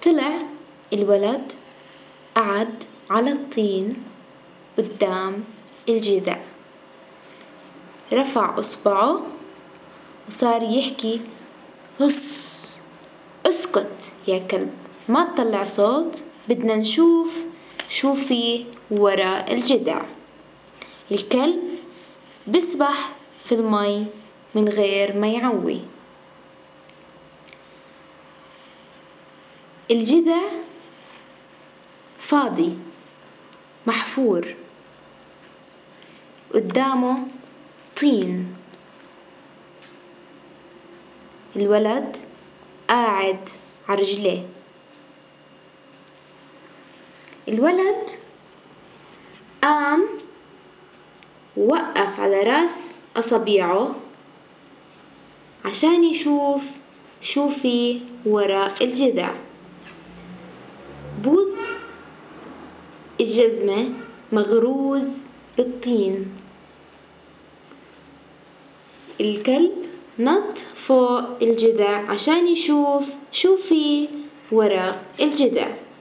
طلع الولد قعد على الطين قدام الجذع، رفع إصبعه وصار يحكي: هس، اسكت يا كلب، ما تطلع صوت، بدنا نشوف شو في وراء الجذع. الكلب بسبح في المي من غير ما يعوي. الجذع فاضي محفور، قدامه طين. الولد قاعد عرجليه. الولد قام ووقف على راس أصابيعه عشان يشوف شو في وراء الجذع. بوز الجزمة مغروز بالطين. الكلب نط فوق الجذع عشان يشوف شو في وراء الجذع.